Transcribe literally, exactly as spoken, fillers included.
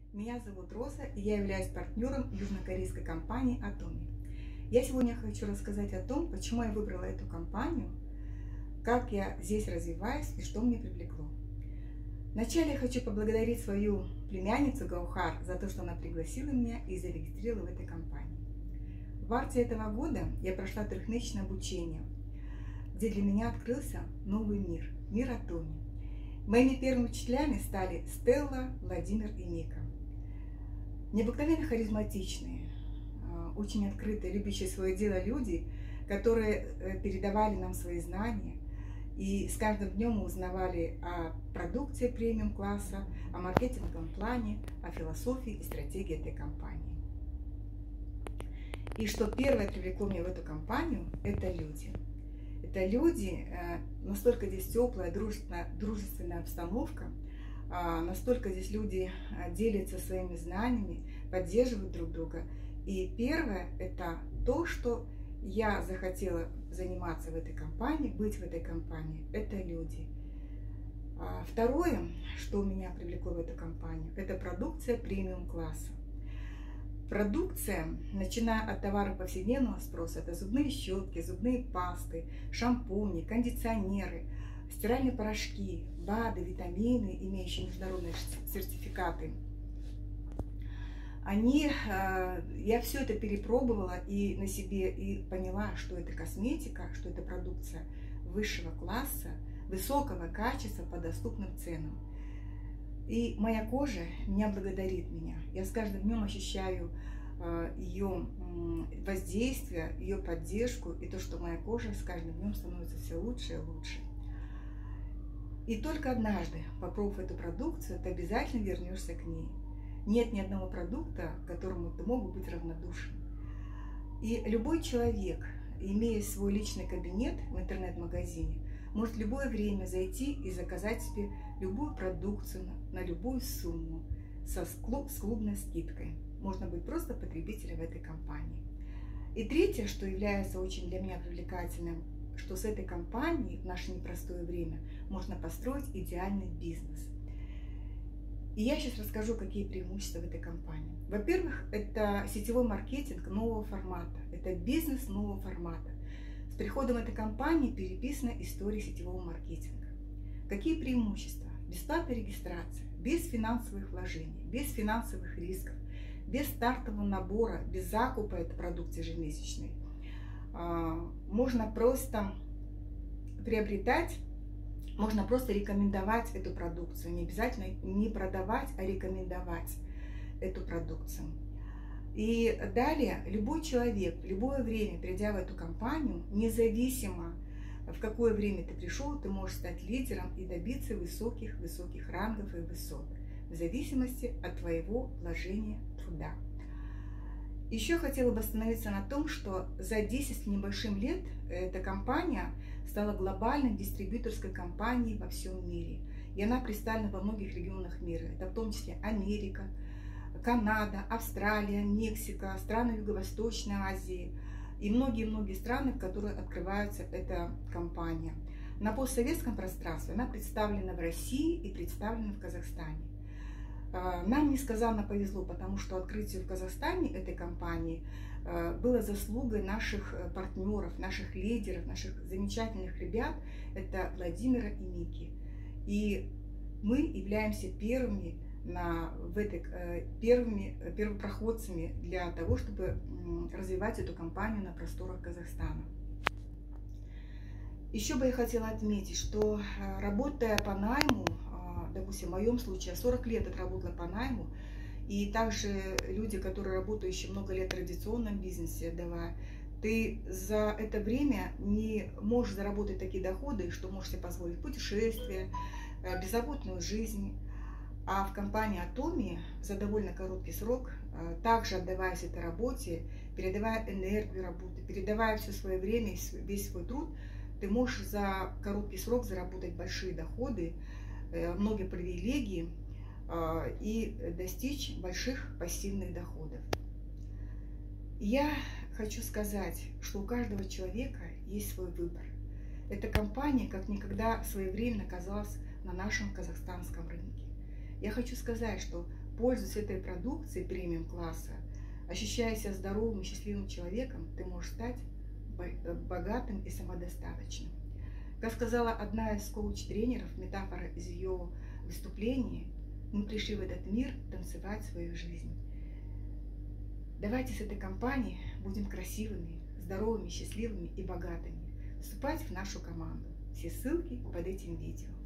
Меня зовут Роза, и я являюсь партнером южнокорейской компании Atomy. Я сегодня хочу рассказать о том, почему я выбрала эту компанию, как я здесь развиваюсь и что мне привлекло. Вначале я хочу поблагодарить свою племянницу Гаухар за то, что она пригласила меня и зарегистрировала в этой компании. В марте этого года я прошла трехмесячное обучение, где для меня открылся новый мир, мир Atomy. Моими первыми учителями стали Стелла, Владимир и Ника. Необыкновенно харизматичные, очень открытые, любящие свое дело люди, которые передавали нам свои знания. И с каждым днем мы узнавали о продукции премиум-класса, о маркетинговом плане, о философии и стратегии этой компании. И что первое привлекло меня в эту компанию, это люди. Это люди, настолько здесь теплая, дружественная, дружественная обстановка, настолько здесь люди делятся своими знаниями, поддерживают друг друга. И первое – это то, что я захотела заниматься в этой компании, быть в этой компании – это люди. Второе, что меня привлекло в эту компанию, это продукция премиум-класса. Продукция, начиная от товаров повседневного спроса, это зубные щетки, зубные пасты, шампуни, кондиционеры, стиральные порошки, БАДы, витамины, имеющие международные сертификаты. Они, я все это перепробовала и на себе и поняла, что это косметика, что это продукция высшего класса, высокого качества по доступным ценам. И моя кожа меня благодарит меня. Я с каждым днем ощущаю ее воздействие, ее поддержку и то, что моя кожа с каждым днем становится все лучше и лучше. И только однажды, попробовав эту продукцию, ты обязательно вернешься к ней. Нет ни одного продукта, к которому ты мог бы быть равнодушен. И любой человек, имея свой личный кабинет в интернет-магазине, может в любое время зайти и заказать себе любую продукцию на любую сумму со с клубной скидкой. Можно быть просто потребителем в этой компании. И третье, что является очень для меня привлекательным, что с этой компанией в наше непростое время можно построить идеальный бизнес. И я сейчас расскажу, какие преимущества в этой компании. Во-первых, это сетевой маркетинг нового формата, это бизнес нового формата. С приходом этой компании переписана история сетевого маркетинга. Какие преимущества? Бесплатная регистрация, без финансовых вложений, без финансовых рисков, без стартового набора, без закупа этой продукции ежемесячной. Можно просто приобретать, можно просто рекомендовать эту продукцию. Не обязательно не продавать, а рекомендовать эту продукцию. И далее любой человек в любое время, придя в эту компанию, независимо в какое время ты пришел, ты можешь стать лидером и добиться высоких-высоких рангов и высот, в зависимости от твоего вложения труда. Еще хотела бы остановиться на том, что за десять с небольшим лет эта компания стала глобальной дистрибьюторской компанией во всем мире. И она представлена во многих регионах мира. Это в том числе Америка, Канада, Австралия, Мексика, страны Юго-Восточной Азии и многие-многие страны, в которых открывается эта компания. На постсоветском пространстве она представлена в России и представлена в Казахстане. Нам несказанно повезло, потому что открытие в Казахстане этой компании было заслугой наших партнеров, наших лидеров, наших замечательных ребят, это Владимира и Ники. И мы являемся первыми, на, в этой, первыми первопроходцами для того, чтобы развивать эту компанию на просторах Казахстана. Еще бы я хотела отметить, что работая по найму, допустим, в моем случае, я сорок лет отработала по найму, и также люди, которые работают еще много лет в традиционном бизнесе, давая, ты за это время не можешь заработать такие доходы, что можешь себе позволить путешествия, беззаботную жизнь. А в компании Atomy за довольно короткий срок, также отдаваясь этой работе, передавая энергию работы, передавая все свое время, весь свой труд, ты можешь за короткий срок заработать большие доходы, много привилегий и достичь больших пассивных доходов. Я хочу сказать, что у каждого человека есть свой выбор. Эта компания как никогда своевременно оказалась на нашем казахстанском рынке. Я хочу сказать, что пользуясь этой продукцией премиум-класса, ощущая себя здоровым и счастливым человеком, ты можешь стать богатым и самодостаточным. Как сказала одна из коуч-тренеров, метафора из ее выступления, мы пришли в этот мир танцевать свою жизнь. Давайте с этой компанией будем красивыми, здоровыми, счастливыми и богатыми. Вступать в нашу команду. Все ссылки под этим видео.